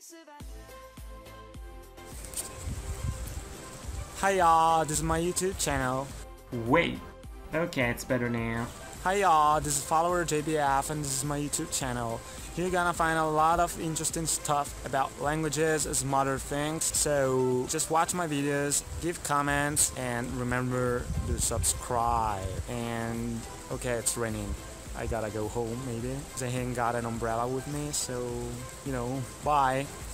Hi y'all, this is my YouTube channel. Wait. Okay, it's better now. Hi y'all, this is FollowerJBF and this is my YouTube channel. You're gonna find a lot of interesting stuff about languages and some other things. So just watch my videos, give comments, and remember to subscribe. And okay, it's raining. I gotta go home maybe. I ain't got an umbrella with me, so bye.